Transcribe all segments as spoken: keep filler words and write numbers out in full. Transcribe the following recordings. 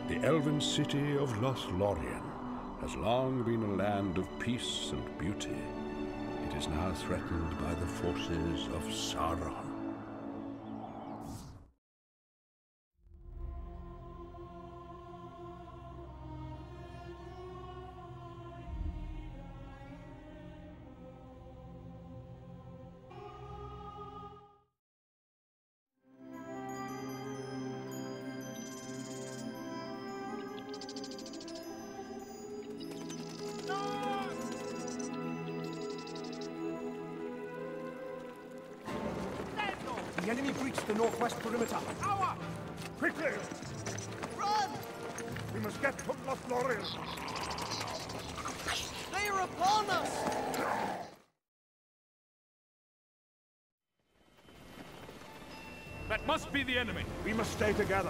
The elven city of Lothlorien has long been a land of peace and beauty. It is now threatened by the forces of Sauron. The enemy breached the northwest perimeter. Our! Quickly! Run! We must get to Lothlorien. They are upon us! That must be the enemy. We must stay together.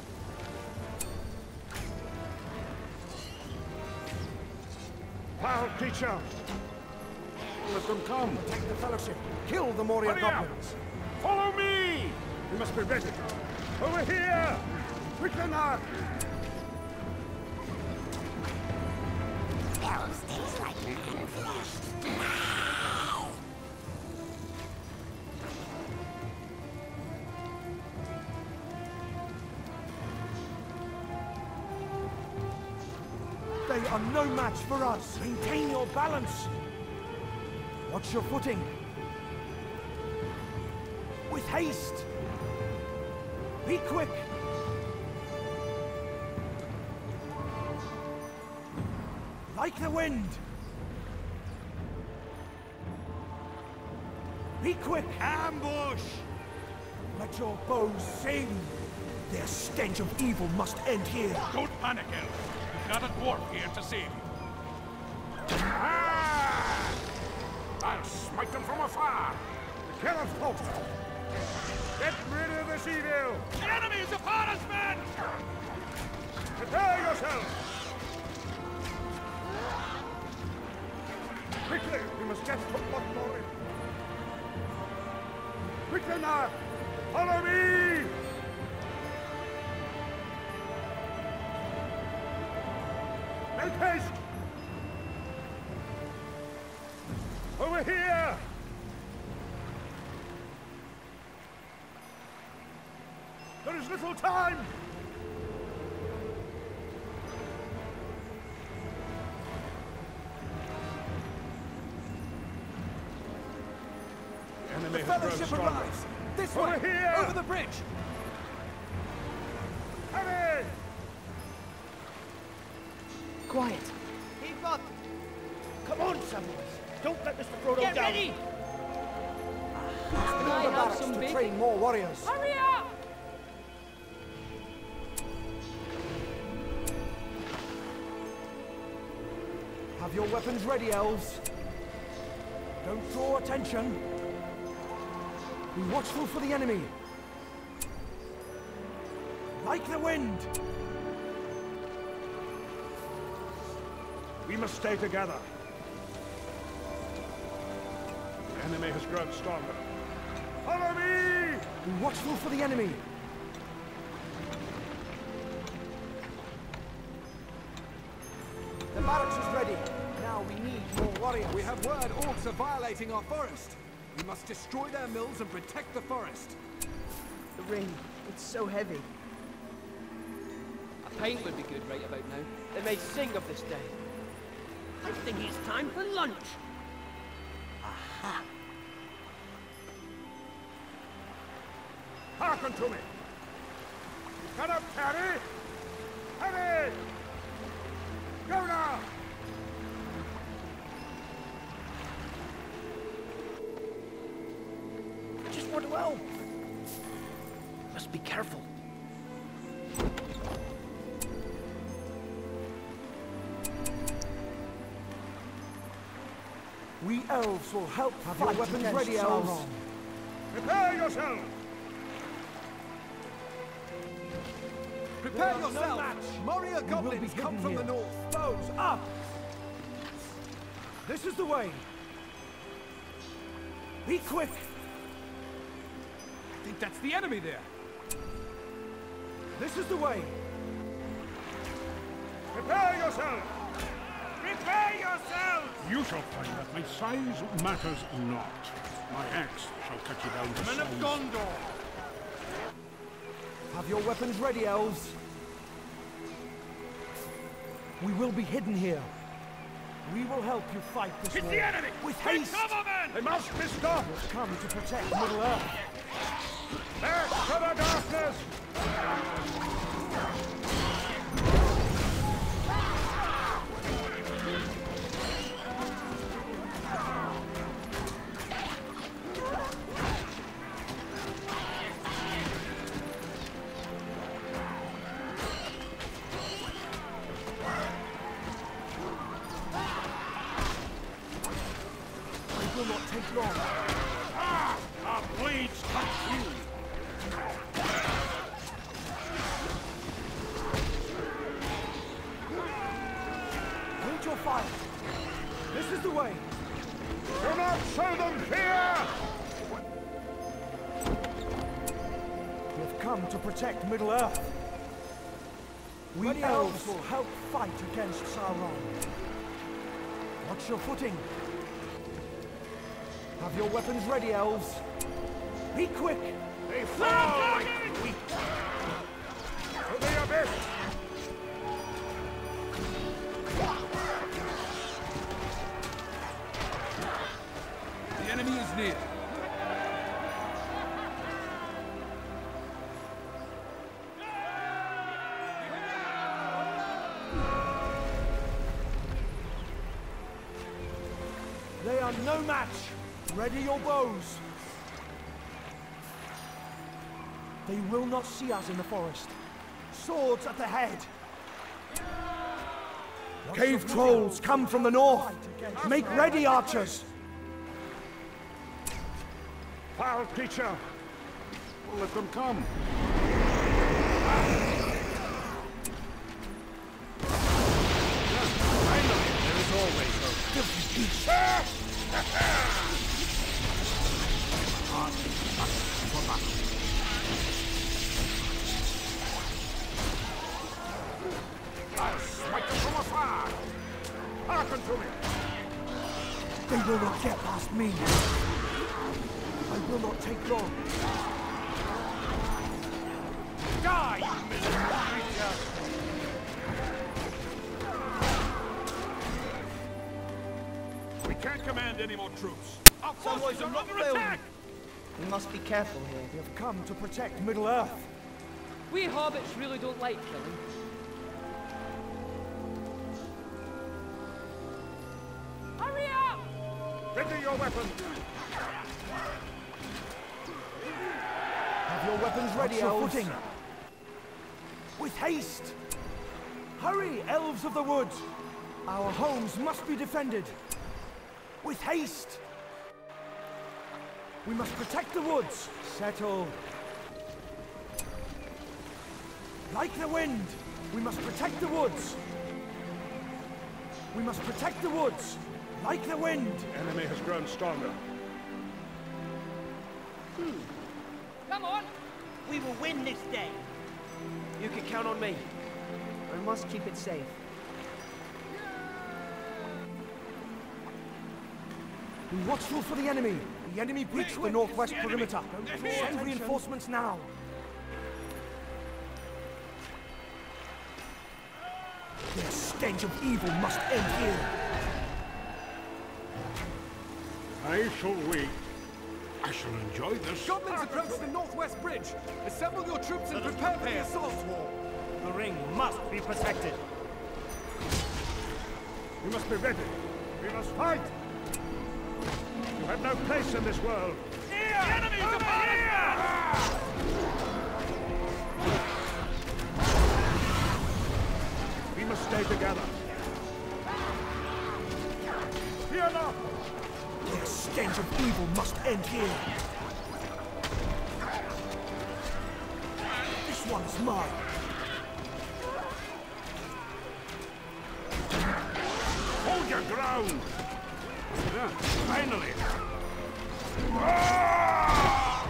Foul creature! Let them come. Protect the Fellowship. Kill the Moria Hurry goblins. up. Follow me! We must be ready. Over here! Quicker now! Spells taste like man flesh. Now! They are no match for us. Maintain your balance. Watch your footing. With haste. Be quick. Like the wind. Be quick. Ambush! Let your bows sing. Their stench of evil must end here. Don't panic, Elf. We've got a dwarf here to save you. Ah! I'll smite them from afar. The Killer Folk. Get rid of this evil. The enemy is upon us, men! Prepare yourselves. Quickly, we must get to Lothlorien. Quickly now. Follow me. Make haste. Over here! There is little time! The enemy The has grown Fellowship stronger. arrives! This Over way! here! Over the bridge! Hurry! Quiet. Keep up! Come on, Samwise! Don't let Mister Frodo Get down! ready! Can I the have barracks some to bacon? train more warriors. Hurry up! Have your weapons ready, elves. Don't draw attention. Be watchful for the enemy. Like the wind. We must stay together. The enemy has grown stronger. Follow me! Be watchful for the enemy. The barracks is ready. Now we need more warriors. We have word orcs are violating our forest. We must destroy their mills and protect the forest. The ring. It's so heavy. A paint would be good right about now. They may sing of this day. I think it's time for lunch. Aha! Hearken to me! You cannot carry! Hurry! Go now! Just want to help. Must be careful. We elves will help. Have your weapons ready, elves. Prepare yourselves! Prepare are no yourself! match. Moria We goblins will be come hidden from here. the north. Bows up! This is the way. Be quick! I think that's the enemy there. This is the way. Prepare yourself! Prepare yourselves! You shall find that my size matters not. My axe shall cut you down to Men size. of Gondor! Have your weapons ready, elves. We will be hidden here. We will help you fight this It's war. the enemy! With Take haste! cover, men! They must be stopped! We've come to protect Middle-earth. Back to the darkness! It will not take long. Ah! Our blades cut through! Hold your fire. This is the way. Do not show them fear! We have come to protect Middle-earth. We elves will help fight against Sauron. Watch your footing. Have your weapons ready, elves. Be quick! They fall like wheat! To the abyss! The enemy is near. They are no match. Ready your bows. They will not see us in the forest. Swords at the head. Cave trolls come from the north. Make ready, archers. Foul creature! Let them come! Finally, there is always hope. I'll smite them from afar! Hearken to me! They will not get past me. I will not take long. Die, you miserable creature! We can't command any more troops! Our forces are under attack! We must be careful here. We have come to protect Middle-earth. We hobbits really don't like killing. Hurry up! Ready your weapons! Have your weapons ready, elves. Footing. With haste! Hurry, elves of the wood! Our homes must be defended. With haste! We must protect the woods. Settle. Like the wind, we must protect the woods. We must protect the woods. Like the wind. Enemy has grown stronger. Come on! We will win this day. You can count on me. I must keep it safe. Be watchful for the enemy. The enemy breached the northwest perimeter. Send reinforcements now. Their stench of evil must end here. I shall wait. I shall enjoy this. Goblins approach the northwest bridge. Assemble your troops and prepare for the assault. The ring must be protected. We must be ready. We must fight. You have no place in this world. Here! The enemy's upon us! We must stay together. Fear not. Their stench of evil must end here. This one is mine. Hold your ground. Yeah, finally. Ah!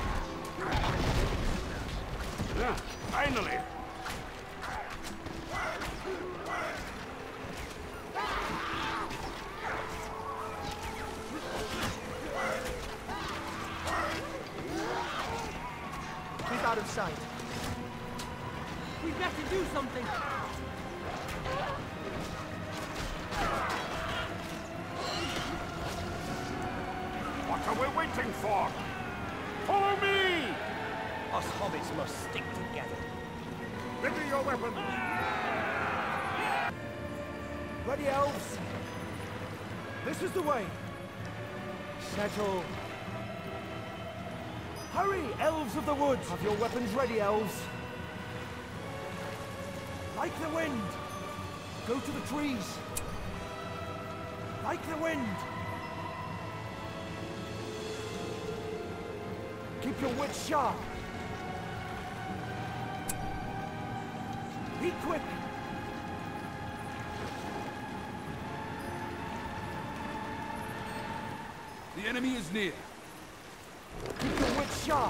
Yeah, finally. sight. We better do something! What are we waiting for? Follow me! Us hobbits must stick together. Ready your weapon! Ready, elves? This is the way. Settle. Hurry, elves of the woods! Have your weapons ready, elves. Like the wind. Go to the trees. Like the wind. Keep your wits sharp. Be quick. The enemy is near. Keep your wits sharp.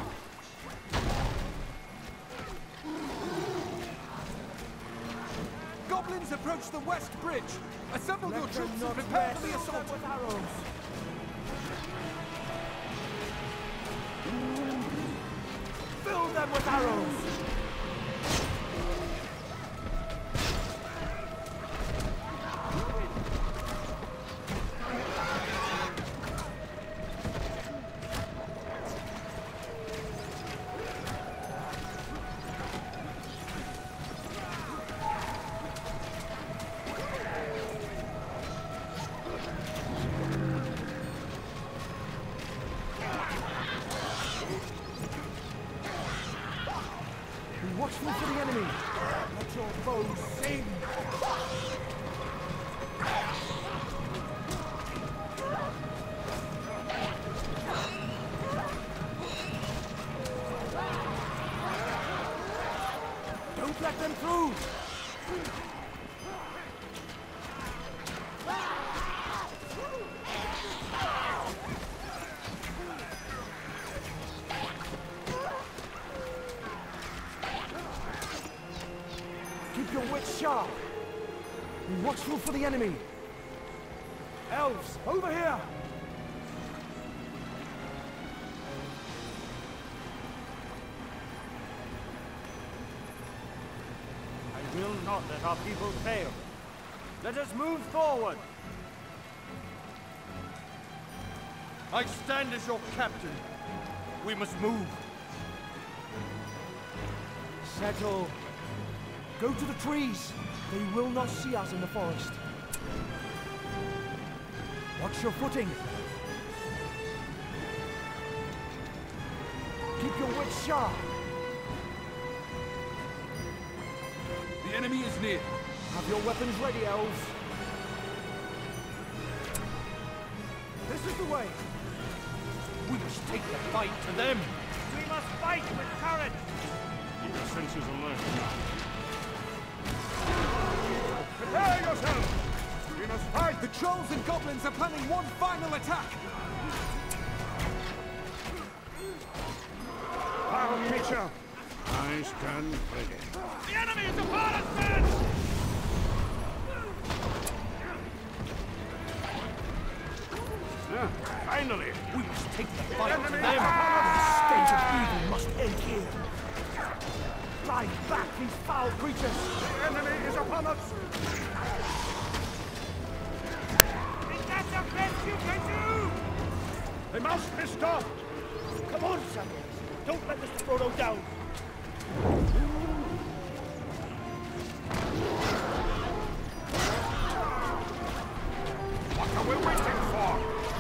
Goblins approach the west bridge. Assemble your Let them troops not and prepare rest for the assault. with arrows. Fill them with arrows. Be watchful for the enemy. Let your bows sing. Don't let them through. Keep your wits sharp. Be watchful for the enemy. Elves, over here! I will not let our people fail. Let us move forward. I stand as your captain. We must move. Settle. Go to the trees. They will not see us in the forest. Watch your footing. Keep your wits sharp. The enemy is near. Have your weapons ready, elves. This is the way. We must take the fight to them. We must fight with courage. Keep your senses alert. Prepare yourselves! We must fight! The trolls and goblins are planning one final attack. I'll meet you! I stand ready. The enemy is upon us, men! Ah, finally! We must take the fight to Enemy them. The state of evil must end here. Drive back these foul creatures. The enemy is upon us! Is that the best you can do? They must be stopped! Come on, Samuel. Don't let Mister Frodo down. What are we waiting for?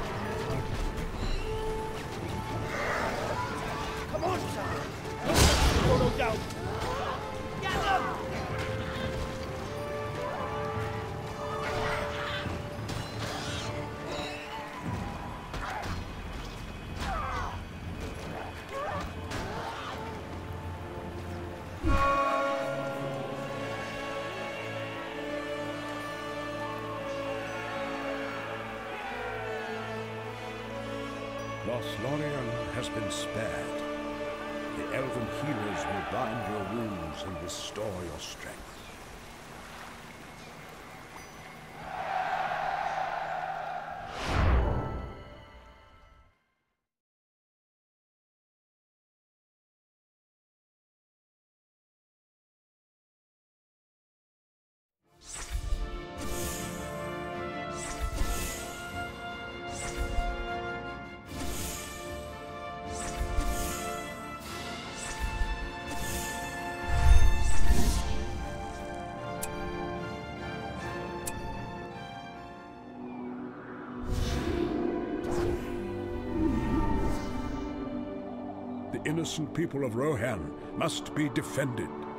Come on, Samuel. Don't let Mister Frodo down. Get them! Lothlorien has been spared. The elven healers will bind your wounds and restore your strength. innocent people of Rohan must be defended.